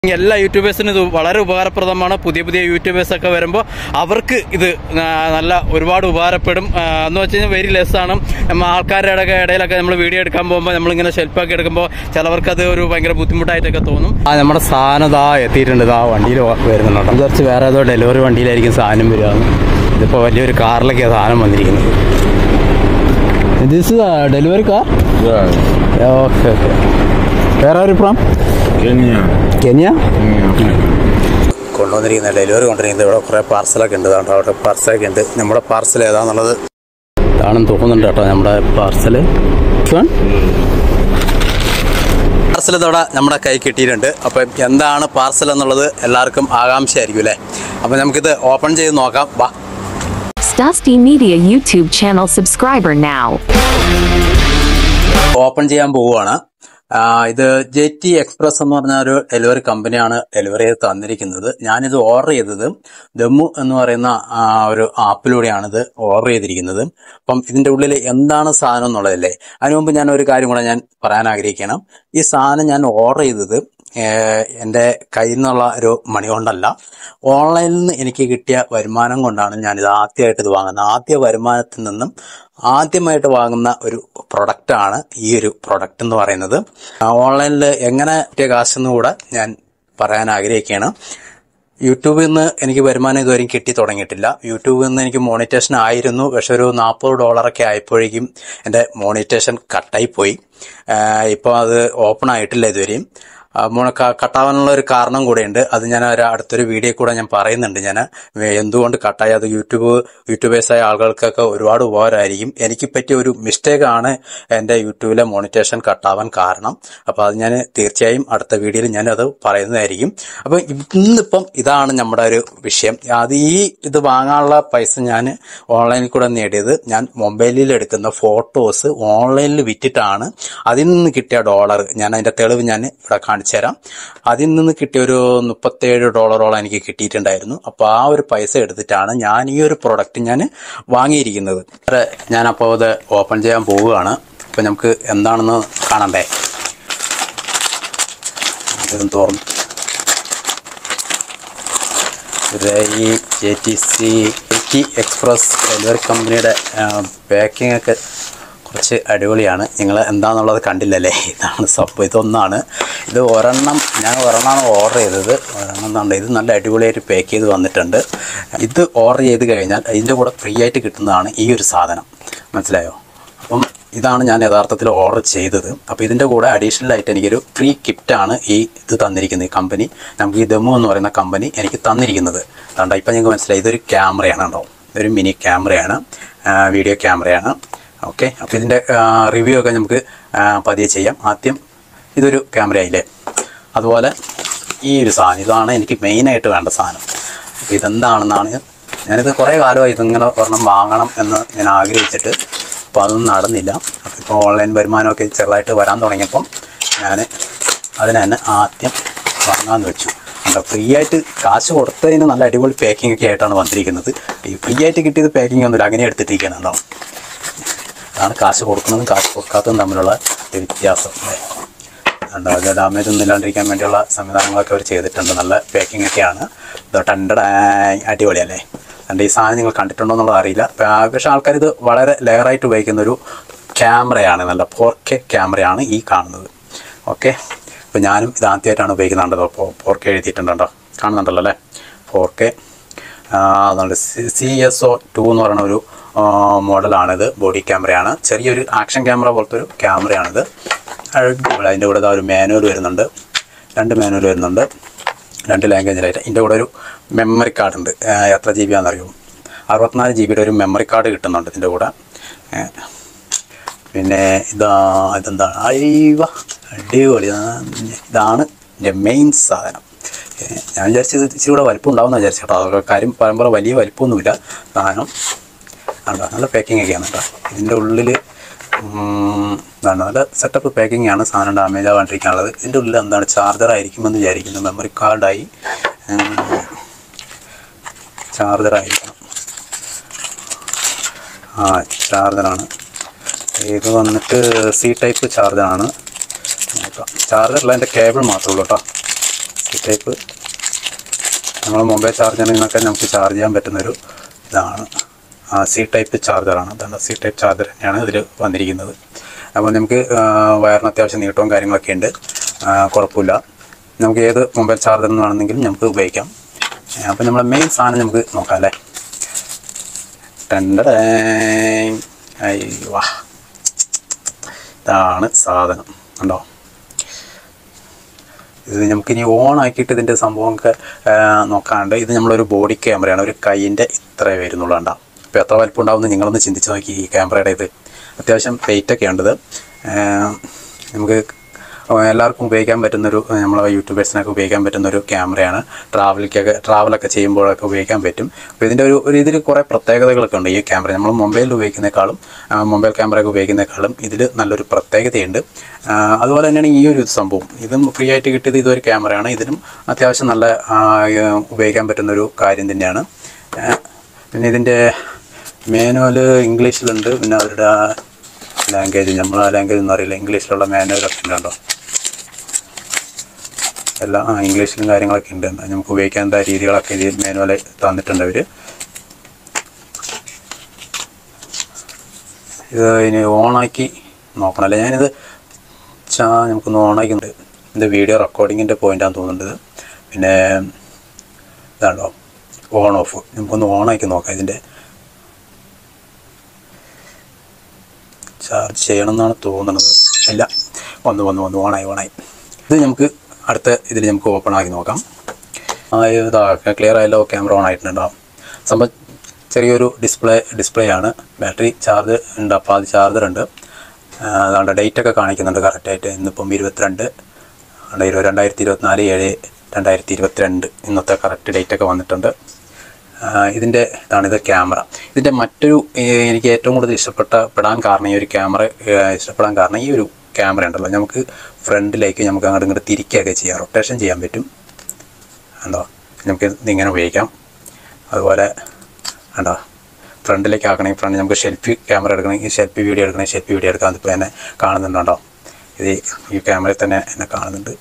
എല്ലാ യൂട്യൂബേഴ്സിനും ഇത് വളരെ ഉപകാരപ്രദമാണ്. പുതിയ പുതിയ യൂട്യൂബേഴ്സൊക്കെ വരുമ്പോൾ അവർക്ക് ഇത് നല്ല ഒരുപാട് ഉപകാരപ്പെടും. എന്ന് വെച്ച് കഴിഞ്ഞാൽ വെരി ലെസ്സാണ്. ആൾക്കാരുടെ ഇടയിലൊക്കെ നമ്മൾ വീഡിയോ എടുക്കാൻ പോകുമ്പോൾ നമ്മളിങ്ങനെ ഷെൽഫാക്കി എടുക്കുമ്പോൾ ചിലവർക്കത് ഒരു ഭയങ്കര ബുദ്ധിമുട്ടായിട്ടൊക്കെ തോന്നും. നമ്മുടെ സാധനം ഇതാ എത്തിയിട്ടുണ്ട്. ഇതാ വണ്ടിയിൽ വരുന്നുണ്ട്. വിചാരിച്ച് വേറെ ഏതോ ഡെലിവറി വണ്ടിയിലായിരിക്കും സാധനം വരിക. ഇതിപ്പോൾ വലിയൊരു കാറിലൊക്കെയാണ് സാധനം വന്നിരിക്കുന്നത്. This delivery car? Okay okay. വേറെ ഒരു ഫ്രം കെനിയ കൊണ്ടുവന്നിരിക്കുന്ന ഡെലിവറി കൊണ്ടിരിക്കുന്നത്. ഇവിടെ കുറേ പാർസലൊക്കെ ഉണ്ട്. അവിടെ പാർസലൊക്കെ ഉണ്ട്. നമ്മുടെ പാർസൽ ഏതാണെന്നുള്ളത് ഇതാണെന്ന് തോന്നുന്നുണ്ട് കേട്ടോ. നമ്മുടെ പാർസൽ ഇതോടെ നമ്മുടെ കൈ കിട്ടിയിട്ടുണ്ട്. അപ്പം എന്താണ് പാർസൽ എന്നുള്ളത് എല്ലാവർക്കും ആകാംക്ഷയായിരിക്കും അല്ലേ? അപ്പം നമുക്കിത് ഓപ്പൺ ചെയ്ത് നോക്കാം. വാ. Dusty Media YouTube channel subscriber now. Open ചെയ്യാൻ പോവുകയാണ്. ഇത് ജെറ്റി എക്സ്പ്രസ് എന്ന് പറഞ്ഞ ഒരു ഡെലിവറി കമ്പനിയാണ് ഡെലിവറി ചെയ്ത് തന്നിരിക്കുന്നത്. ഞാനിത് ഓർഡർ ചെയ്തത് ദമ്മു എന്ന് പറയുന്ന ഒരു ആപ്പിലൂടെയാണ് ഇത് ഓർഡർ ചെയ്തിരിക്കുന്നത്. അപ്പം ഇതിന്റെ ഉള്ളിൽ എന്താണ് സാധനം എന്നുള്ളതല്ലേ. അതിനു മുമ്പ് ഞാൻ ഒരു കാര്യം കൂടെ ഞാൻ പറയാൻ ആഗ്രഹിക്കണം. ഈ സാധനം ഞാൻ ഓർഡർ ചെയ്തത് എൻ്റെ കയ്യിൽ നിന്നുള്ള ഒരു മണി കൊണ്ടല്ല, ഓൺലൈനിൽ നിന്ന് എനിക്ക് കിട്ടിയ വരുമാനം കൊണ്ടാണ് ഞാനിത് ആദ്യമായിട്ട് ഇത് വാങ്ങുന്നത്. ആദ്യ വരുമാനത്തിൽ നിന്നും ആദ്യമായിട്ട് വാങ്ങുന്ന ഒരു പ്രൊഡക്റ്റാണ് ഈ ഒരു പ്രൊഡക്റ്റ് എന്ന് പറയുന്നത്. ഓൺലൈനിൽ എങ്ങനെ കിട്ടിയ കാശെന്ന് കൂടെ ഞാൻ പറയാൻ ആഗ്രഹിക്കുകയാണ്. യൂട്യൂബിൽ നിന്ന് എനിക്ക് വരുമാനം ഇതുവരെയും കിട്ടി തുടങ്ങിയിട്ടില്ല. യൂട്യൂബിൽ നിന്ന് എനിക്ക് മോണിറ്റേഷൻ ആയിരുന്നു. പക്ഷെ ഒരു $40 ആയപ്പോഴേക്കും എൻ്റെ മോണിറ്റേഷൻ കട്ടായിപ്പോയി. ഇപ്പോൾ അത് ഓപ്പൺ ആയിട്ടില്ല ഇതുവരെയും. കട്ടാവാനുള്ള ഒരു കാരണം കൂടെയുണ്ട്. അത് ഞാൻ അടുത്തൊരു വീഡിയോ കൂടെ ഞാൻ പറയുന്നുണ്ട്. ഞാൻ എന്തുകൊണ്ട് കട്ടായി, അത് യൂട്യൂബേഴ്സായ ആളുകൾക്കൊക്കെ ഒരുപാട് ഉപകാരമായിരിക്കും. എനിക്ക് പറ്റിയ ഒരു മിസ്റ്റേക്കാണ് എൻ്റെ യൂട്യൂബിലെ മോണിറ്റേഷൻ കട്ടാവാൻ കാരണം. അപ്പോൾ അത് ഞാൻ തീർച്ചയായും അടുത്ത വീഡിയോയിൽ ഞാൻ അത് പറയുന്നതായിരിക്കും. അപ്പം ഇന്നിപ്പം ഇതാണ് നമ്മുടെ ഒരു വിഷയം. അത് ഇത് വാങ്ങാനുള്ള പൈസ ഞാൻ ഓൺലൈനിൽ കൂടെ നേടിയത്. ഞാൻ മൊബൈലിൽ എടുക്കുന്ന ഫോട്ടോസ് ഓൺലൈനിൽ വിറ്റിട്ടാണ്. അതിൽ നിന്ന് കിട്ടിയ $, ഞാൻ അതിന്റെ തെളിവ് ഞാൻ ഇവിടെ കാണിച്ചു തരാം. അതിൽ നിന്ന് കിട്ടിയ ഒരു $37 എനിക്ക് കിട്ടിയിട്ടുണ്ടായിരുന്നു. അപ്പോൾ ആ ഒരു പൈസ എടുത്തിട്ടാണ് ഞാൻ ഈ ഒരു പ്രൊഡക്റ്റ് ഞാൻ വാങ്ങിയിരിക്കുന്നത്. ഞാനപ്പോൾ അത് ഓപ്പൺ ചെയ്യാൻ പോവുകയാണ്. അപ്പം നമുക്ക് എന്താണെന്ന് കാണണ്ടേ. ഇതൊന്ന് തുറന്നു. ഈ ജെറ്റി എക്സ്പ്രസ് ഡെലിവറി കമ്പനിയുടെ പാക്കിംഗ് ഒക്കെ കുറച്ച് അടിപൊളിയാണ്. നിങ്ങൾ എന്താണെന്നുള്ളത് കണ്ടില്ലല്ലേ. ഇതാണ് സംഭവം. ഇതൊന്നാണ്. ഇത് ഞാൻ ഒരെണ്ണമാണ് ഓർഡർ ചെയ്തത്. ഒരെണ്ണം ഇത് നല്ല അടിപൊളിയായിട്ട് പാക്ക് ചെയ്ത് വന്നിട്ടുണ്ട്. ഇത് ഓർഡർ ചെയ്ത് കഴിഞ്ഞാൽ ഇതിൻ്റെ കൂടെ ഫ്രീ ആയിട്ട് കിട്ടുന്നതാണ് ഈ ഒരു സാധനം. മനസ്സിലായോ? അപ്പം ഇതാണ് ഞാൻ യഥാർത്ഥത്തിൽ ഓർഡർ ചെയ്തത്. അപ്പോൾ ഇതിൻ്റെ കൂടെ അഡീഷണൽ ആയിട്ട് എനിക്കൊരു ഫ്രീ ഗിഫ്റ്റാണ് ഇത് തന്നിരിക്കുന്നത്. ഈ കമ്പനി, നമുക്ക് ഈ ദമ്മു എന്ന് പറയുന്ന കമ്പനി എനിക്ക് തന്നിരിക്കുന്നത്. അതുകൊണ്ട് ഇപ്പം നിങ്ങൾക്ക് മനസ്സിലായി ഇതൊരു ക്യാമറയാണ് കേട്ടോ. ഇതൊരു മിനി ക്യാമറയാണ്, വീഡിയോ ക്യാമറയാണ്. ഓക്കെ. അപ്പോൾ ഇതിൻ്റെ റിവ്യൂ ഒക്കെ നമുക്ക് പതിയെ ചെയ്യാം. ആദ്യം ഇതൊരു ക്യാമറ ആയില്ലേ. അതുപോലെ ഈ ഒരു സാധനം, ഇതാണ് എനിക്ക് മെയിനായിട്ട് വേണ്ട സാധനം. അപ്പോൾ ഇതെന്താണെന്നാണ് ഞാനിത് കുറേ കാലമായി ഇതിങ്ങനെ ഒരെണ്ണം വാങ്ങണം എന്ന് ഞാൻ ആഗ്രഹിച്ചിട്ട്. അപ്പോൾ അതൊന്നും നടന്നില്ല. അപ്പോൾ ഇപ്പോൾ ഓൺലൈൻ വരുമാനമൊക്കെ ചെറുതായിട്ട് വരാൻ തുടങ്ങിയപ്പം ഞാൻ അതിന് തന്നെ ആദ്യം വാങ്ങാമെന്ന് വെച്ചു. എന്താ ഫ്രീ ആയിട്ട് കാശ് കൊടുത്തതിന് നല്ല അടിപൊളി പാക്കിംഗ് ഒക്കെ ആയിട്ടാണ് വന്നിരിക്കുന്നത്. ഈ ഫ്രീ ആയിട്ട് കിട്ടിയത് പാക്കിംഗ് ഒന്നുമില്ല, അങ്ങനെ എടുത്തിട്ടിരിക്കുകയാണല്ലോ. അതാണ് കാശ് കൊടുക്കുന്നതും കാശ് കൊടുക്കാത്തതും തമ്മിലുള്ള വ്യത്യാസം. അത് ഡാമേജ് ഒന്നും ഇല്ലാണ്ടിരിക്കാൻ വേണ്ടിയുള്ള സംവിധാനങ്ങളൊക്കെ അവർ ചെയ്തിട്ടുണ്ട്. നല്ല പാക്കിംഗ് ഒക്കെയാണ്. അടിപൊളിയല്ലേ. അതുകൊണ്ട് ഈ സാധനം നിങ്ങൾ കണ്ടിട്ടുണ്ടോ എന്നുള്ളത് അറിയില്ല. പക്ഷേ ആൾക്കാർ ഇത് വളരെ ലെയറായിട്ട് ഉപയോഗിക്കുന്നൊരു ക്യാമറയാണ്. നല്ല 4K ക്യാമറയാണ് ഈ കാണുന്നത്. ഓക്കെ. അപ്പോൾ ഞാനും ഇത് ആദ്യമായിട്ടാണ് ഉപയോഗിക്കുന്നുണ്ടല്ലോ. അപ്പോൾ 4K എഴുതിയിട്ടുണ്ടോ, കാണുന്നുണ്ടല്ലോ അല്ലേ. 4K. അതുകൊണ്ട് CSO2 എന്ന് പറയുന്ന ഒരു മോഡലാണിത്. ബോഡി ക്യാമറയാണ്. ചെറിയൊരു ആക്ഷൻ ക്യാമറ പോലത്തെ ഒരു ക്യാമറയാണിത്. അതിൻ്റെ കൂടെ ഒരു മാനുവൽ വരുന്നുണ്ട്. 2 മാനുവൽ വരുന്നുണ്ട്, 2 ലാംഗ്വേജിലായിട്ട്. ഇതിൻ്റെ കൂടെ ഒരു മെമ്മറി കാർഡ് ഉണ്ട്. എത്ര GB ആണെന്നറിയോ? 64 GB ഒരു മെമ്മറി കാർഡ് കിട്ടുന്നുണ്ട് ഇതിൻ്റെ കൂടെ. പിന്നെ ഇതെന്താണ്? അടിപൊളി. ഇതാണ് എൻ്റെ മെയിൻ സാധനം. ഞാൻ വിചാരിച്ചത് ഇച്ചിരി കൂടെ വലിപ്പം ഉണ്ടാവുമെന്ന് വിചാരിച്ചു കേട്ടോ. അതൊക്കെ കാര്യം പരമ്പര വലിയ വലിപ്പമൊന്നുമില്ല. സാധനം നല്ല പാക്കിംഗ് ഒക്കെയാണ് കേട്ടോ. ഇതിൻ്റെ ഉള്ളിൽ നല്ല സെറ്റപ്പ് പാക്കിംഗ് ആണ്. സാധനം ഡാമേജ് ആവാണ്ടിരിക്കാനുള്ളത്. ഇതിൻ്റെ ഉള്ളിൽ എന്താണ്, ചാർജറായിരിക്കുമെന്ന് വിചാരിക്കുന്നു. മെമ്മറി കാർഡായി ചാർജറായിരിക്കണം. ചാർജറാണ് ഇത്. വന്നിട്ട് C ടൈപ്പ് ചാർജറാണ്. നോക്കാം. ചാർജറിൽ അതിൻ്റെ കേബിൾ മാത്രമേ ഉള്ളൂ കേട്ടോ. C സി ടൈപ്പ് നമ്മൾ മൊബൈൽ ചാർജറിൽ നിന്നൊക്കെ നമുക്ക് ചാർജ് ചെയ്യാൻ പറ്റുന്നൊരു ഇതാണ്. സി ടൈപ്പ് ചാർജറാണ്. അതാണ് സി ടൈപ്പ് ചാർജർ തന്നെയാണ് ഇതിൽ വന്നിരിക്കുന്നത്. അപ്പോൾ നമുക്ക് വയറിന് അത്യാവശ്യം നീട്ടവും കാര്യങ്ങളൊക്കെ ഉണ്ട്, കുഴപ്പമില്ല. നമുക്ക് ഏത് മൊബൈൽ ചാർജറിൽ നിന്നാണെന്നെങ്കിലും നമുക്ക് ഉപയോഗിക്കാം. അപ്പോൾ നമ്മളെ മെയിൻ സാധനം നമുക്ക് നോക്കാം അല്ലേ. വാ, ഇതാണ് സാധനം കണ്ടോ. ഇത് നമുക്കിനി ഓൺ ആക്കിയിട്ട് ഇതിൻ്റെ സംഭവമൊക്കെ നോക്കാണ്ട്, ഇത് നമ്മളൊരു ബോഡി ക്യാമറയാണ്. ഒരു കൈയിൻ്റെ ഇത്രേ വരുന്നുള്ളൂ കണ്ടോ. ഇപ്പോൾ എത്ര വലിപ്പം ഉണ്ടാവുമെന്ന് നിങ്ങളൊന്ന് ചിന്തിച്ച് നോക്കി. ഈ ക്യാമറയുടെ ഇത് അത്യാവശ്യം വെയിറ്റൊക്കെ ഉണ്ടത്. നമുക്ക് എല്ലാവർക്കും ഉപയോഗിക്കാൻ പറ്റുന്നൊരു, നമ്മളെ യൂട്യൂബേഴ്സിനൊക്കെ ഉപയോഗിക്കാൻ പറ്റുന്നൊരു ക്യാമറയാണ്. ട്രാവലൊക്കെ ചെയ്യുമ്പോഴൊക്കെ ഉപയോഗിക്കാൻ പറ്റും. അപ്പോൾ ഇതിൻ്റെ ഒരു ഇതിൽ കുറേ പ്രത്യേകതകളൊക്കെ ഉണ്ട്. ഈ ക്യാമറ നമ്മൾ മൊബൈലിൽ ഉപയോഗിക്കുന്നേക്കാളും മൊബൈൽ ക്യാമറയൊക്കെ ഉപയോഗിക്കുന്നേക്കാളും ഇതിൽ നല്ലൊരു പ്രത്യേകതയുണ്ട്. അതുപോലെ തന്നെയാണ് ഈ ഒരു സംഭവം. ഇതും ഫ്രീ ആയിട്ട് കിട്ടിയത് ഇതൊരു ക്യാമറയാണ്. ഇതിനും അത്യാവശ്യം നല്ല ഉപയോഗിക്കാൻ പറ്റുന്നൊരു കാര്യം തന്നെയാണ്. പിന്നെ ഇതിൻ്റെ മാനുവൽ ഇംഗ്ലീഷിലുണ്ട്. പിന്നെ അവരുടെ ലാംഗ്വേജ്, നമ്മളെ ലാംഗ്വേജ് ഒന്നും അറിയില്ല, ഇംഗ്ലീഷിലുള്ള മാനുവലൊക്കെ ഉണ്ടോ. എല്ലാം ഇംഗ്ലീഷിലും കാര്യങ്ങളൊക്കെ ഉണ്ട്. നമുക്ക് ഉപയോഗിക്കേണ്ട രീതികളൊക്കെ ഇതിൽ മാനുവൽ തന്നിട്ടുണ്ട് അവർ. ഇത് ഇനി ഓണാക്കി നോക്കണമല്ലേ. ഞാനിത് നമുക്കൊന്ന് ഓണാക്കിണ്ട്. ഇത് വീഡിയോ റെക്കോർഡിങ്ങിൻ്റെ പോയിൻ്റാണെന്ന് തോന്നുന്നുണ്ട്. പിന്നെ ഇതാണോ ഓൺ ഓഫ്. നമുക്കൊന്ന് ഓണാക്കി നോക്കാം. ഇതിൻ്റെ ചാർജ് ചെയ്യണം എന്നാണ് തോന്നുന്നത്. ഇല്ല, വന്നു ഓണായി. ഇത് നമുക്ക് അടുത്ത ഇതിൽ നമുക്ക് ഓപ്പൺ ആക്കി നോക്കാം. ഇതാ ക്ലിയർ ആയല്ലോ. ക്യാമറ ഓൺ ആയിട്ടുണ്ടാവും. സംഭവം ചെറിയൊരു ഡിസ്പ്ലേ ആണ്. ബാറ്ററി ചാർജ് ഉണ്ട്. അപ്പോൾ അത് ചാർജർ ഉണ്ട്. അതുകൊണ്ട് ഡേറ്റൊക്കെ കാണിക്കുന്നുണ്ട് കറക്റ്റായിട്ട്. ഇന്നിപ്പം 2024/7/2022 ഇന്നത്തെ കറക്റ്റ് ഡേറ്റൊക്കെ വന്നിട്ടുണ്ട്. ഇത് ക്യാമറ. ഇതിൻ്റെ മറ്റൊരു എനിക്ക് ഏറ്റവും കൂടുതൽ ഇഷ്ടപ്പെടാൻ കാരണം, ഈ ഒരു ക്യാമറ ഇഷ്ടപ്പെടാൻ കാരണം ഈ ഒരു ക്യാമറ ഉണ്ടല്ലോ, നമുക്ക് ഫ്രണ്ടിലേക്ക് നമുക്ക് അങ്ങോട്ട് തിരിക്കുകയൊക്കെ ചെയ്യാം, റൊട്ടേഷൻ ചെയ്യാൻ പറ്റും. എന്തോ നമുക്ക് ഇതിങ്ങനെ ഉപയോഗിക്കാം. അതുപോലെ ഉണ്ടോ ഫ്രണ്ടിലേക്ക് ആക്കണമെങ്കിൽ ഫ്രണ്ട് നമുക്ക് ഷെൽഫി ക്യാമറ എടുക്കണമെങ്കിൽ ഷെൽഫി വീഡിയോ എടുക്കാം. അതിപ്പോൾ എന്നെ കാണുന്നുണ്ടോ. ഇത് ഈ ക്യാമറയിൽ തന്നെ എന്നെ കാണുന്നുണ്ട്.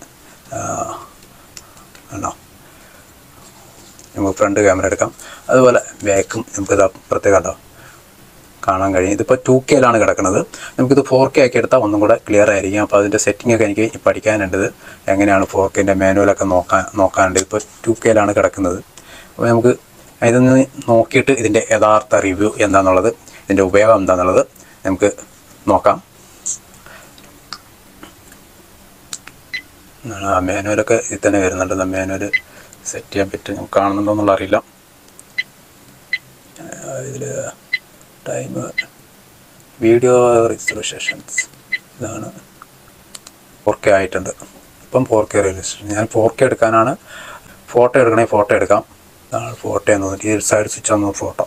ഉണ്ടോ, നമുക്ക് ഫ്രണ്ട് ക്യാമറ എടുക്കാം. അതുപോലെ ബാക്കും നമുക്കിത് പ്രത്യേകം ഉണ്ടോ കാണാൻ കഴിയും. ഇതിപ്പോൾ 2K കിടക്കുന്നത്. നമുക്കിത് 4K ആക്കി എടുത്താൽ ഒന്നും കൂടെ ക്ലിയർ ആയിരിക്കും. അപ്പോൾ അതിൻ്റെ സെറ്റിങ്ങൊക്കെ എനിക്ക് പഠിക്കാനുണ്ട്. എങ്ങനെയാണ് 4Kൻ്റെ മാനുവലൊക്കെ നോക്കാനുണ്ട്. ഇപ്പോൾ 2K കിടക്കുന്നത്. അപ്പോൾ നമുക്ക് ഇതൊന്ന് നോക്കിയിട്ട് ഇതിൻ്റെ യഥാർത്ഥ റിവ്യൂ എന്താണെന്നുള്ളത്, ഇതിൻ്റെ ഉപയോഗം എന്താണെന്നുള്ളത് നമുക്ക് നോക്കാം. മാനുവലൊക്കെ ഇതിൽ തന്നെ വരുന്നുണ്ട്. മാനുവൽ സെറ്റ് ചെയ്യാൻ പറ്റും. നമുക്ക് കാണുന്നുണ്ടോയെന്നുള്ള അറിയില്ല. ഇതിൽ ടൈം, വീഡിയോ റിസൊല്യൂഷൻസ്, ഇതാണ് 4K ആയിട്ടുണ്ട്. ഇപ്പം 4K റിസൊല്യൂഷൻ. ഞാൻ 4K എടുക്കാനാണ്. ഫോട്ടോ എടുക്കണമെങ്കിൽ ഫോട്ടോ എടുക്കാം. ഇതാണ് ഫോട്ടോ എന്ന് തോന്നിട്ട് ഈ സൈഡ് സ്വിച്ച് ഒന്ന് ഫോട്ടോ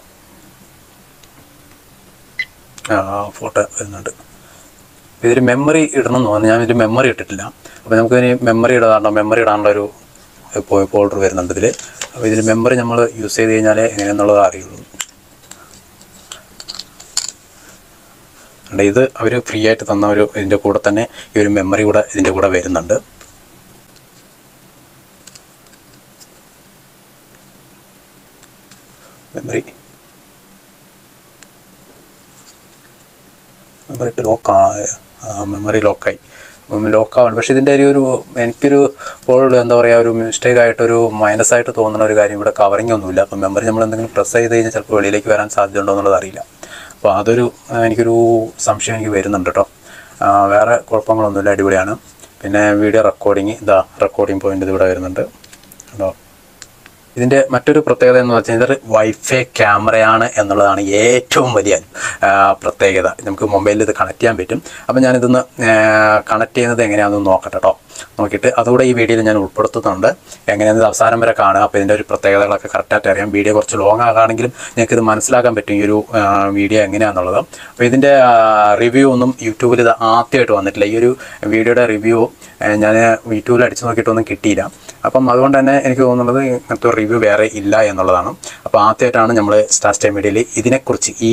വരുന്നുണ്ട്. ഇതിൽ മെമ്മറി ഇടണം എന്ന് തോന്നുന്നു. ഞാൻ ഇതിൽ മെമ്മറി ഇട്ടിട്ടില്ല. അപ്പോൾ നമുക്ക് ഇനി മെമ്മറി ഇടാനുള്ള ഒരു ഫോൾഡർ വരുന്നുണ്ട് ഇതിൽ. അപ്പോൾ ഇതിൽ മെമ്മറി നമ്മൾ യൂസ് ചെയ്ത് കഴിഞ്ഞാൽ എങ്ങനെയെന്നുള്ളത് അറിയുള്ളൂ. ഇത് അവർ ഫ്രീ ആയിട്ട് തന്ന ഇതിൻ്റെ കൂടെ തന്നെ ഈ ഒരു മെമ്മറി കൂടെ ഇതിൻ്റെ കൂടെ വരുന്നുണ്ട്. മെമ്മറി മെമ്മറി ലോക്കായി. ലോക്കാവാണ്. പക്ഷേ ഇതിൻ്റെ എനിക്കൊരു ഇപ്പോൾ എന്താ പറയുക, ഒരു മിസ്റ്റേക്കായിട്ടൊരു മൈനസായിട്ട് തോന്നുന്ന ഒരു കാര്യം, ഇവിടെ കവറിങ് ഒന്നുമില്ല. അപ്പം മെമ്മറി നമ്മൾ എന്തെങ്കിലും പ്രസ് ചെയ്ത് കഴിഞ്ഞാൽ ചിലപ്പോൾ വെളിയിലേക്ക് വരാൻ സാധ്യത ഉണ്ടോ എന്നുള്ളത് അറിയില്ല. അപ്പോൾ അതൊരു എനിക്കൊരു സംശയം എനിക്ക് വരുന്നുണ്ട് കേട്ടോ. വേറെ കുഴപ്പങ്ങളൊന്നുമില്ല, അടിപൊളിയാണ്. പിന്നെ വീഡിയോ റെക്കോർഡിങ്, റെക്കോർഡിങ് പോയിൻ്റ് ഇതിവിടെ വരുന്നുണ്ട് കേട്ടോ. ഇതിൻ്റെ മറ്റൊരു പ്രത്യേകത എന്ന് വെച്ചാൽ ഇതൊരു വൈഫൈ ക്യാമറയാണ് എന്നുള്ളതാണ് ഏറ്റവും വലിയ പ്രത്യേകത. നമുക്ക് മൊബൈലിൽ ഇത് കണക്ട് ചെയ്യാൻ പറ്റും. അപ്പോൾ ഞാനിതൊന്ന് കണക്ട് ചെയ്യുന്നത് എങ്ങനെയാണെന്ന് നോക്കട്ടെ കേട്ടോ. നോക്കിയിട്ട് അതുകൂടെ ഈ വീഡിയോയിൽ ഞാൻ ഉൾപ്പെടുത്തുന്നുണ്ട്. എങ്ങനെയാണെന്ന് അവസാനം വരെ കാണുക. അപ്പോൾ ഇതിൻ്റെ ഒരു പ്രത്യേകതകളൊക്കെ കറക്റ്റായിട്ട് അറിയാം. വീഡിയോ കുറച്ച് ലോങ് ആകാണെങ്കിലും നിങ്ങൾക്ക് ഇത് മനസ്സിലാക്കാൻ പറ്റും ഈ ഒരു വീഡിയോ എങ്ങനെയാണെന്നുള്ളത്. അപ്പോൾ ഇതിൻ്റെ റിവ്യൂ ഒന്നും യൂട്യൂബിൽ ഇത് ആദ്യമായിട്ട് വന്നിട്ടില്ല. ഈ ഒരു വീഡിയോയുടെ റിവ്യൂ ഞാൻ യൂട്യൂബിൽ അടിച്ചു നോക്കിയിട്ടൊന്നും കിട്ടിയില്ല. അപ്പം അതുകൊണ്ട് തന്നെ എനിക്ക് തോന്നുന്നത് ഇങ്ങനത്തെ റിവ്യൂ വേറെ ഇല്ല എന്നുള്ളതാണ്. അപ്പോൾ ആദ്യമായിട്ടാണ് നമ്മൾ സ്റ്റാർ സ്റ്റൈൽ മീഡിയയിൽ ഇതിനെക്കുറിച്ച്, ഈ ഒരു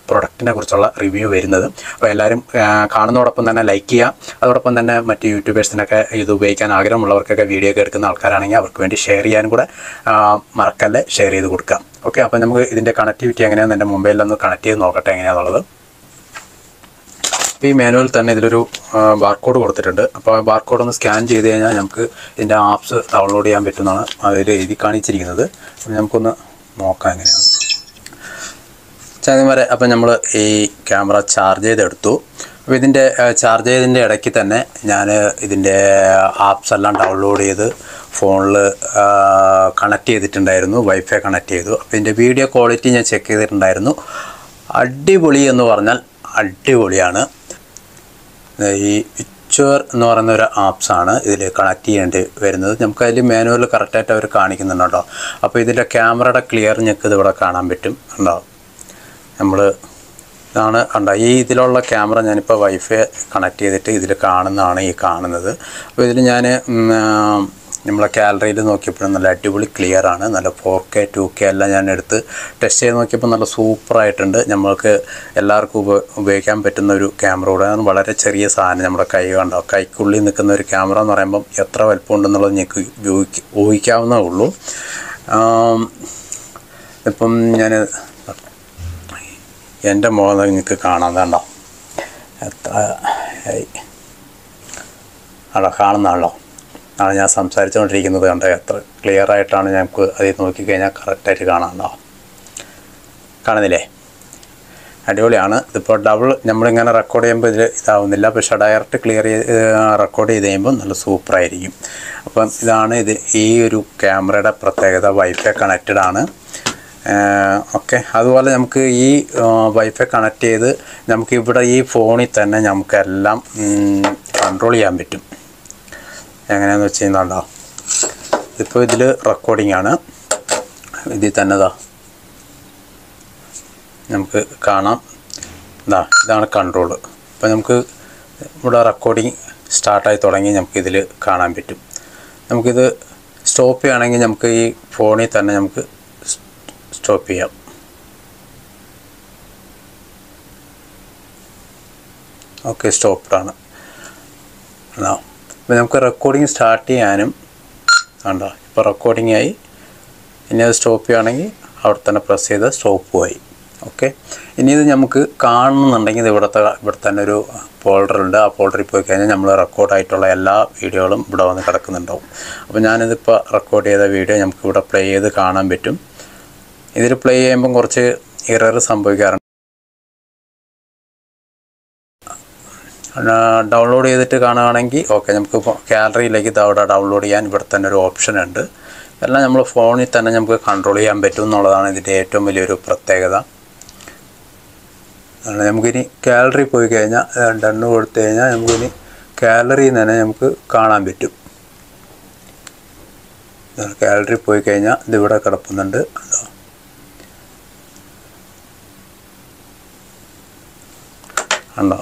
പ്രൊഡക്റ്റിനെ കുറിച്ചുള്ള റിവ്യൂ വരുന്നത്. അപ്പോൾ എല്ലാവരും കാണുന്നതോടൊപ്പം തന്നെ ലൈക്ക് ചെയ്യുക. അതോടൊപ്പം തന്നെ മറ്റ് യൂട്യൂബേഴ്സിനൊക്കെ ഇത് ഉപയോഗിക്കാൻ ആഗ്രഹമുള്ളവർക്കൊക്കെ വീഡിയോ ഒക്കെ എടുക്കുന്ന ആൾക്കാരാണെങ്കിൽ അവർക്ക് വേണ്ടി ഷെയർ ചെയ്യാനും കൂടെ മറക്കല്ലേ, ഷെയർ ചെയ്ത് കൊടുക്കാം. ഓക്കെ, അപ്പോൾ നമുക്ക് ഇതിൻ്റെ കണക്ടിവിറ്റി എങ്ങനെയാണെന്ന് എൻ്റെ മൊബൈലിലൊന്ന് കണക്ട് ചെയ്ത് നോക്കട്ടെ എങ്ങനെയാണെന്നുള്ളത്. അപ്പോൾ ഈ മാനുവൽ തന്നെ ഇതിലൊരു ബാർകോഡ് കൊടുത്തിട്ടുണ്ട്. അപ്പോൾ ആ ബാർകോഡ് ഒന്ന് സ്കാൻ ചെയ്ത് കഴിഞ്ഞാൽ നമുക്ക് ഇതിൻ്റെ ആപ്സ് ഡൗൺലോഡ് ചെയ്യാൻ പറ്റുന്നതാണ് അതിൽ എഴുതി കാണിച്ചിരിക്കുന്നത്. അപ്പോൾ നമുക്കൊന്ന് നോക്കാം എങ്ങനെയാണ് ചാദ്യം വരെ. അപ്പോൾ നമ്മൾ ഈ ക്യാമറ ചാർജ് ചെയ്തെടുത്തു. അപ്പോൾ ഇതിൻ്റെ ചാർജ് ചെയ്തതിൻ്റെ ഇടയ്ക്ക് തന്നെ ഞാൻ ഇതിൻ്റെ ആപ്സ് എല്ലാം ഡൗൺലോഡ് ചെയ്ത് ഫോണിൽ കണക്ട് ചെയ്തിട്ടുണ്ടായിരുന്നു, വൈഫൈ കണക്ട് ചെയ്തു. അപ്പോൾ ഇതിൻ്റെ വീഡിയോ ക്വാളിറ്റി ഞാൻ ചെക്ക് ചെയ്തിട്ടുണ്ടായിരുന്നു. അടിപൊളി എന്ന് പറഞ്ഞാൽ അടിപൊളിയാണ്. ഈ പിക്ചർ എന്ന് പറയുന്ന ഒരു ആപ്സാണ് ഇതിൽ കണക്ട് ചെയ്യേണ്ടി വരുന്നത്. നമുക്ക് അതിൽ മാനുവൽ കറക്റ്റായിട്ട് അവർ കാണിക്കുന്നുണ്ട് കേട്ടോ. അപ്പോൾ ഇതിൻ്റെ ക്യാമറയുടെ ക്ലിയർ ഞെക്ക് ഇതിവിടെ കാണാൻ പറ്റും. ഉണ്ടോ, നമ്മൾ ഇതാണ് കണ്ടോ ഈ ഇതിലുള്ള ക്യാമറ ഞാനിപ്പോൾ വൈഫൈ കണക്ട് ചെയ്തിട്ട് ഇതിൽ കാണുന്നതാണ് ഈ കാണുന്നത്. അപ്പോൾ ഇതിൽ ഞാൻ നമ്മളെ ഗാലറിയിൽ നോക്കിയപ്പോഴും നല്ല അടിപൊളി ക്ലിയർ ആണ്. നല്ല 4K 2K എല്ലാം ഞാൻ എടുത്ത് ടെസ്റ്റ് ചെയ്ത് നോക്കിയപ്പോൾ നല്ല സൂപ്പറായിട്ടുണ്ട്. നമ്മൾക്ക് എല്ലാവർക്കും ഉപയോഗിക്കാൻ പറ്റുന്ന ഒരു ക്യാമറ കൂടെയാണ്. വളരെ ചെറിയ സാധനം, നമ്മുടെ കൈ കണ്ടോ, കൈക്കുള്ളിൽ നിൽക്കുന്ന ഒരു ക്യാമറ എന്ന് പറയുമ്പം എത്ര വലുപ്പമുണ്ടെന്നുള്ളത് നിങ്ങൾക്ക് ഊഹിക്കാവുന്നേ ഉള്ളൂ. ഇപ്പം ഞാൻ എൻ്റെ മുഖം നിങ്ങൾക്ക് കാണാൻ കണ്ടോ, എത്ര അവിടെ കാണുന്നതാണല്ലോ, ആണ് ഞാൻ സംസാരിച്ചുകൊണ്ടിരിക്കുന്നത് കണ്ടോ, എത്ര ക്ലിയർ ആയിട്ടാണ് ഞങ്ങൾക്ക് അതിൽ നോക്കിക്കഴിഞ്ഞാൽ കറക്റ്റായിട്ട് കാണാനുണ്ടോ, കാണുന്നില്ലേ? അടിപൊളിയാണ്. ഇതിപ്പോൾ ഡബിൾ നമ്മളിങ്ങനെ റെക്കോർഡ് ചെയ്യുമ്പോൾ ഇതിൽ ഇതാവുന്നില്ല, പക്ഷേ ഡയറക്റ്റ് ക്ലിയർ ചെയ്ത് റെക്കോർഡ് ചെയ്ത് കഴിയുമ്പോൾ നല്ല സൂപ്പറായിരിക്കും. അപ്പം ഇതാണ് ഇത് ഈ ഒരു ക്യാമറയുടെ പ്രത്യേകത. വൈഫൈ കണക്റ്റഡ് ആണ്. ഓക്കെ, അതുപോലെ നമുക്ക് ഈ വൈഫൈ കണക്ട് ചെയ്ത് നമുക്ക് ഇവിടെ ഈ ഫോണിൽ തന്നെ നമുക്കെല്ലാം കൺട്രോൾ ചെയ്യാൻ പറ്റും. എങ്ങനെയാണെന്ന് വെച്ച് കഴിഞ്ഞാൽ ഇപ്പോൾ ഇതിൽ റെക്കോർഡിംഗ് ആണ്. ഇതിൽ തന്നെ നമുക്ക് കാണാം, ഇതാണ് കൺട്രോൾ. അപ്പോൾ നമുക്ക് ഇവിടെ റെക്കോർഡിംഗ് സ്റ്റാർട്ടായി തുടങ്ങി നമുക്കിതിൽ കാണാൻ പറ്റും. നമുക്കിത് സ്റ്റോപ്പ് ചെയ്യുകയാണെങ്കിൽ നമുക്ക് ഈ ഫോണിൽ തന്നെ നമുക്ക് സ്റ്റോപ്പ് ചെയ്യാം. ഓക്കെ, സ്റ്റോപ്പ്ഡാണ്. അപ്പോൾ നമുക്ക് റെക്കോർഡിങ് സ്റ്റാർട്ട് ചെയ്യാനും കണ്ടോ, ഇപ്പോൾ റെക്കോർഡിംഗ് ആയി. ഇനി അത് സ്റ്റോപ്പ് ചെയ്യുകയാണെങ്കിൽ അവിടെ തന്നെ പ്രസ് ചെയ്ത് സ്റ്റോപ്പുമായി. ഓക്കെ, ഇനി ഇത് നമുക്ക് കാണുന്നുണ്ടെങ്കിൽ ഇത് ഇവിടെ തന്നെ ഒരു ഫോൾഡറുണ്ട്. ആ ഫോൾഡറിൽ പോയി കഴിഞ്ഞാൽ നമ്മൾ റെക്കോർഡായിട്ടുള്ള എല്ലാ വീഡിയോകളും ഇവിടെ വന്ന് കിടക്കുന്നുണ്ടാവും. അപ്പോൾ ഞാനിതിപ്പോൾ റെക്കോർഡ് ചെയ്ത വീഡിയോ നമുക്ക് ഇവിടെ പ്ലേ ചെയ്ത് കാണാൻ പറ്റും. ഇതിൽ പ്ലേ ചെയ്യുമ്പം കുറച്ച് എറർ സംഭവിക്കാറുണ്ട്. ഡൗൺലോഡ് ചെയ്തിട്ട് കാണുകയാണെങ്കിൽ ഓക്കെ, നമുക്ക് ഗാലറിയിലേക്ക് അവിടെ ഡൗൺലോഡ് ചെയ്യാൻ ഇവിടെ തന്നെ ഒരു ഓപ്ഷൻ ഉണ്ട്. എല്ലാം നമ്മൾ ഫോണിൽ തന്നെ നമുക്ക് കൺട്രോൾ ചെയ്യാൻ പറ്റും എന്നുള്ളതാണ് ഇതിൻ്റെ ഏറ്റവും വലിയൊരു പ്രത്യേകത. നമുക്കിനി ഗാലറി പോയി കഴിഞ്ഞാൽ ഡണ്ണ് കൊടുത്തു കഴിഞ്ഞാൽ നമുക്കിനി ഗാലറിയിൽ തന്നെ നമുക്ക് കാണാൻ പറ്റും. ഗാലറി പോയി കഴിഞ്ഞാൽ ഇതിവിടെ കിടക്കുന്നുണ്ട്. ഉണ്ടോ,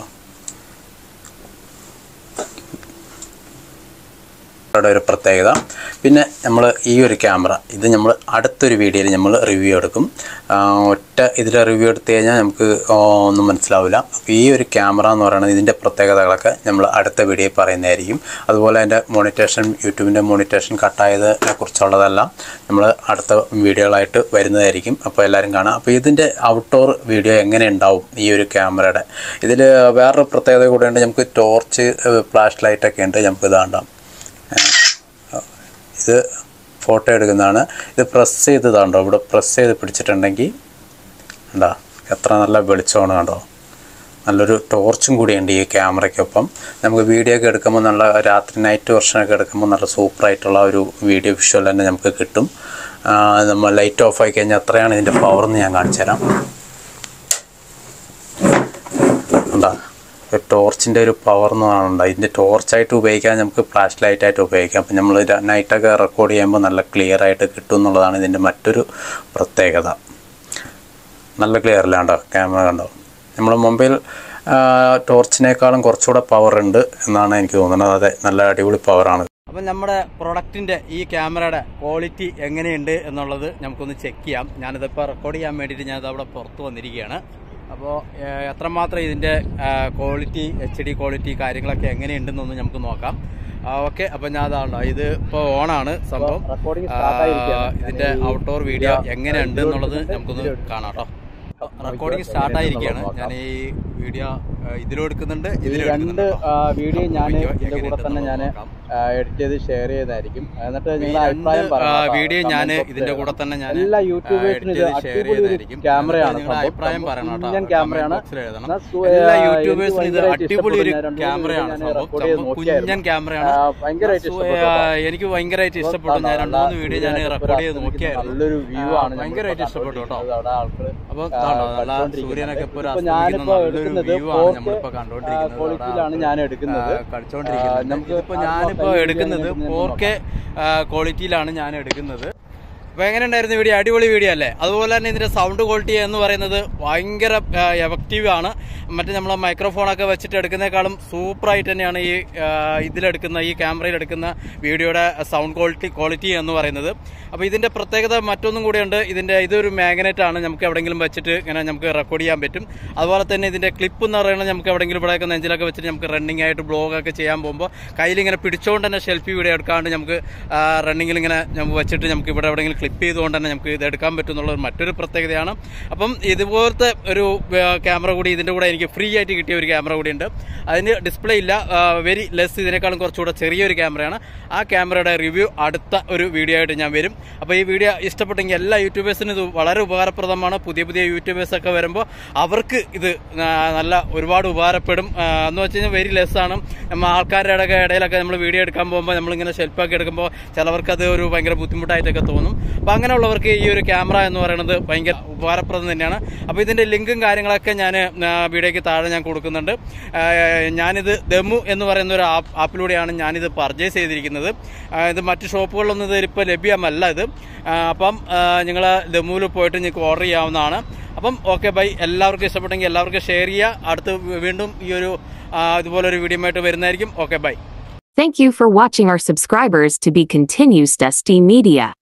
ഒരു പ്രത്യേകത. പിന്നെ നമ്മൾ ഈ ഒരു ക്യാമറ ഇത് നമ്മൾ അടുത്തൊരു വീഡിയോയിൽ നമ്മൾ റിവ്യൂ എടുക്കും. ഒറ്റ ഇതിൽ റിവ്യൂ എടുത്തു കഴിഞ്ഞാൽ നമുക്ക് ഒന്നും മനസ്സിലാവില്ല. അപ്പോൾ ഈ ഒരു ക്യാമറ എന്ന് പറയുന്നത് ഇതിൻ്റെ പ്രത്യേകതകളൊക്കെ നമ്മൾ അടുത്ത വീഡിയോയിൽ പറയുന്നതായിരിക്കും. അതുപോലെ അതിൻ്റെ മോണിറ്റേഷൻ, യൂട്യൂബിൻ്റെ മോണിറ്റേഷൻ കട്ടായതിനെ കുറിച്ചുള്ളതെല്ലാം നമ്മൾ അടുത്ത വീഡിയോകളായിട്ട് വരുന്നതായിരിക്കും. അപ്പോൾ എല്ലാവരും കാണാം. അപ്പോൾ ഇതിൻ്റെ ഔട്ട്ഡോർ വീഡിയോ എങ്ങനെ ഉണ്ടാവും ഈ ഒരു ക്യാമറയുടെ, ഇതിൽ വേറൊരു പ്രത്യേകത കൂടെ ഉണ്ട്. നമുക്ക് ടോർച്ച്, ഫ്ലാഷ് ലൈറ്റൊക്കെ ഉണ്ട്. നമുക്ക് ഇതാണ്ടാം, ഇത് ഫോട്ടോ എടുക്കുന്നതാണ്. ഇത് പ്രസ് ചെയ്തതാണ്ടോ, ഇവിടെ പ്രസ് ചെയ്ത് പിടിച്ചിട്ടുണ്ടെങ്കിൽ ഉണ്ടോ എത്ര നല്ല വെളിച്ചമാണ് കണ്ടോ. നല്ലൊരു ടോർച്ചും കൂടിയുണ്ട് ഈ ക്യാമറയ്ക്കൊപ്പം. നമുക്ക് വീഡിയോ ഒക്കെ എടുക്കുമ്പോൾ നല്ല രാത്രി നൈറ്റ് വെർഷനൊക്കെ എടുക്കുമ്പോൾ നല്ല സൂപ്പറായിട്ടുള്ള ഒരു വീഡിയോ വിഷ്വൽ തന്നെ നമുക്ക് കിട്ടും. നമ്മൾ ലൈറ്റ് ഓഫ് ആയി കഴിഞ്ഞാൽ എത്രയാണ് ഇതിൻ്റെ പവറെന്ന് ഞാൻ കാണിച്ചു തരാം. ഉണ്ടോ, ടോർച്ചിൻ്റെ ഒരു പവർ എന്ന് പറയുന്നുണ്ട്. ഇതിൻ്റെ ടോർച്ചായിട്ട് ഉപയോഗിക്കാൻ, നമുക്ക് ഫ്ലാഷ് ലൈറ്റായിട്ട് ഉപയോഗിക്കാം. അപ്പം നമ്മൾ നൈറ്റൊക്കെ റെക്കോർഡ് ചെയ്യുമ്പോൾ നല്ല ക്ലിയർ ആയിട്ട് കിട്ടും എന്നുള്ളതാണ് ഇതിൻ്റെ മറ്റൊരു പ്രത്യേകത. നല്ല ക്ലിയറിലാണ്ടോ ക്യാമറ കണ്ടോ. നമ്മൾ മൊബൈൽ ടോർച്ചിനേക്കാളും കുറച്ചുകൂടെ പവർ ഉണ്ട് എന്നാണ് എനിക്ക് തോന്നുന്നത്. അതെ, നല്ല അടിപൊളി പവറാണ്. അപ്പം നമ്മുടെ പ്രൊഡക്റ്റിൻ്റെ ഈ ക്യാമറയുടെ ക്വാളിറ്റി എങ്ങനെയുണ്ട് എന്നുള്ളത് നമുക്കൊന്ന് ചെക്ക് ചെയ്യാം. ഞാനിതിപ്പോൾ റെക്കോർഡ് ചെയ്യാൻ വേണ്ടിയിട്ട് ഞാനത് അവിടെ പുറത്ത് വന്നിരിക്കുകയാണ്. അപ്പോൾ എത്രമാത്രം ഇതിൻ്റെ ക്വാളിറ്റി HD ക്വാളിറ്റി കാര്യങ്ങളൊക്കെ എങ്ങനെയുണ്ടെന്നൊന്ന് നമുക്ക് നോക്കാം. ഓക്കെ, അപ്പം ഞാൻ അതാണല്ലോ, ഇത് ഇപ്പോൾ ഓണാണ് സംഭവം. ഇതിൻ്റെ ഔട്ട്ഡോർ വീഡിയോ എങ്ങനെയുണ്ട് എന്നുള്ളത് നമുക്കൊന്ന് കാണാം കേട്ടോ. റെക്കോർഡിംഗ് സ്റ്റാർട്ടായിരിക്കുകയാണ്. ഞാൻ ഈ വീഡിയോ ഇതിലും എടുക്കുന്നുണ്ട്, രണ്ട് വീഡിയോ ഞാൻ ഇതിന്റെ കൂടെ തന്നെ ഞാൻ എഡിറ്റ് ചെയ്ത് ഷെയർ ചെയ്തായിരിക്കും. എന്നിട്ട് നിങ്ങളുടെ അഭിപ്രായം പറയാം. വീഡിയോ ഞാൻ ഇതിന്റെ കൂടെ തന്നെ ഞാൻ എല്ലാ യൂട്യൂബേഴ്സിനും ഇത് അടിപൊളി ക്യാമറയാണ്, അഭിപ്രായം പറയണം. ക്യാമറയാണ്. എല്ലാ യൂട്യൂബേഴ്സിനും ഇത് അടിപൊളി ഒരു ക്യാമറയാണ്, കുഞ്ഞൻ ക്യാമറയാണ്. എനിക്ക് ഭയങ്കരമായിട്ട് ഇഷ്ടപ്പെട്ടു. ഞാൻ 2-3 വീഡിയോ ഞാൻ റെക്കോർഡ് ചെയ്ത് നോക്കിയായിരുന്നു. നല്ലൊരു വ്യൂ ആണ്, ഭയങ്കരമായിട്ട് ഇഷ്ടപ്പെട്ടു കേട്ടോ. അപ്പൊ സൂര്യനൊക്കെ ഇപ്പോൾ വ്യൂ ആണ് നമ്മളിപ്പോ കണ്ടോണ്ടിരിക്കുന്നത്, ഞാൻ എടുക്കുന്നത് കളിച്ചോണ്ടിരിക്കുന്നത്. നമുക്കിപ്പോ ഞാനിപ്പോ എടുക്കുന്നത് 4K ക്വാളിറ്റിയിലാണ് ഞാൻ എടുക്കുന്നത്. അപ്പോൾ എങ്ങനെ ഉണ്ടായിരുന്നു വീഡിയോ? അടിപൊളി വീഡിയോ അല്ലേ? അതുപോലെ തന്നെ ഇതിൻ്റെ സൗണ്ട് ക്വാളിറ്റി എന്ന് പറയുന്നത് ഭയങ്കര എഫക്റ്റീവ് ആണ്. മറ്റേ നമ്മൾ മൈക്രോഫോണൊക്കെ വെച്ചിട്ട് എടുക്കുന്നതിനേക്കാളും സൂപ്പറായിട്ട് തന്നെയാണ് ഈ ഇതിലെടുക്കുന്ന, ഈ ക്യാമറയിലെടുക്കുന്ന വീഡിയോയുടെ സൗണ്ട് ക്വാളിറ്റി എന്ന് പറയുന്നത്. അപ്പോൾ ഇതിൻ്റെ പ്രത്യേകത മറ്റൊന്നും കൂടിയുണ്ട്. ഇതൊരു മാഗ്നറ്റ് ആണ്, നമുക്ക് എവിടെയെങ്കിലും വെച്ചിട്ട് ഇങ്ങനെ നമുക്ക് റെക്കോർഡ് ചെയ്യാൻ പറ്റും. അതുപോലെ തന്നെ ഇതിൻ്റെ ക്ലിപ്പ് എന്ന് പറയുന്നത് നമുക്ക് എവിടെയെങ്കിലും ഇവിടെയൊക്കെ നെഞ്ചിലൊക്കെ വെച്ചിട്ട് നമുക്ക് റണ്ണിങ് ആയിട്ട് ബ്ലോഗൊക്കെ ചെയ്യാൻ പോകുമ്പോൾ കയ്യിലിങ്ങനെ പിടിച്ചുകൊണ്ട് തന്നെ സെൽഫി വീഡിയോ എടുക്കാണ്ട് നമുക്ക് റണ്ണിങ്ങിൽ ഇങ്ങനെ നമുക്ക് വെച്ചിട്ട് നമുക്ക് ഇവിടെ എവിടെയെങ്കിലും ക്ലിപ്പ് ചെയ്തുകൊണ്ട് തന്നെ നമുക്ക് ഇത് എടുക്കാൻ പറ്റും എന്നുള്ളത് മറ്റൊരു പ്രത്യേകതയാണ്. അപ്പം ഇതുപോലത്തെ ഒരു ക്യാമറ കൂടി ഇതിൻ്റെ കൂടെ എനിക്ക് ഫ്രീ ആയിട്ട് കിട്ടിയ ഒരു ക്യാമറ കൂടി ഉണ്ട്. അതിന് ഡിസ്പ്ലേ ഇല്ല, വെരി ലെസ്, ഇതിനേക്കാളും കുറച്ചുകൂടെ ചെറിയൊരു ക്യാമറയാണ്. ആ ക്യാമറയുടെ റിവ്യൂ അടുത്ത ഒരു വീഡിയോ ആയിട്ട് ഞാൻ വരും. അപ്പോൾ ഈ വീഡിയോ ഇഷ്ടപ്പെട്ടെങ്കിൽ എല്ലാ യൂട്യൂബേഴ്സിനും ഇത് വളരെ ഉപകാരപ്രദമാണ്. പുതിയ യൂട്യൂബേഴ്സൊക്കെ വരുമ്പോൾ അവർക്ക് ഇത് നല്ല ഒരുപാട് ഉപകാരപ്പെടും. എന്ന് വെച്ച് കഴിഞ്ഞാൽ വെരി ലെസ് ആണ്. നമ്മൾ ആൾക്കാരുടെ ഇടയിലൊക്കെ നമ്മൾ വീഡിയോ എടുക്കാൻ പോകുമ്പോൾ നമ്മളിങ്ങനെ ഷെൽഫൊക്കെ എടുക്കുമ്പോൾ ചിലവർക്കത് ഒരു ഭയങ്കര ബുദ്ധിമുട്ടായിട്ടൊക്കെ തോന്നും. അപ്പോൾ അങ്ങനെയുള്ളവർക്ക് ഈ ഒരു ക്യാമറ എന്ന് പറയുന്നത് ഭയങ്കര ഉപകാരപ്രദം തന്നെയാണ്. അപ്പോൾ ഇതിൻ്റെ ലിങ്കും കാര്യങ്ങളൊക്കെ ഞാൻ വീഡിയോയ്ക്ക് താഴെ ഞാൻ കൊടുക്കുന്നുണ്ട്. ഞാനിത് ദമു എന്ന് പറയുന്ന ഒരു ആപ്പിലൂടെയാണ് ഞാനിത് പർച്ചേസ് ചെയ്തിരിക്കുന്നത്. ഇത് മറ്റ് ഷോപ്പുകളിലൊന്നും ഇതിപ്പോൾ ലഭ്യമല്ല ഇത്. അപ്പം നിങ്ങൾ ദമുവിൽ പോയിട്ട് നിങ്ങൾക്ക് ഓർഡർ ചെയ്യാവുന്നതാണ്. അപ്പം ഓക്കെ ബൈ. എല്ലാവർക്കും ഇഷ്ടപ്പെട്ടെങ്കിൽ എല്ലാവർക്കും ഷെയർ ചെയ്യുക. അടുത്ത് വീണ്ടും ഈ ഒരു ഇതുപോലൊരു വീഡിയോ ആയിട്ട് വരുന്നതായിരിക്കും. Okay bye. Thank you for watching. Our subscribers to be continues Dusty Media.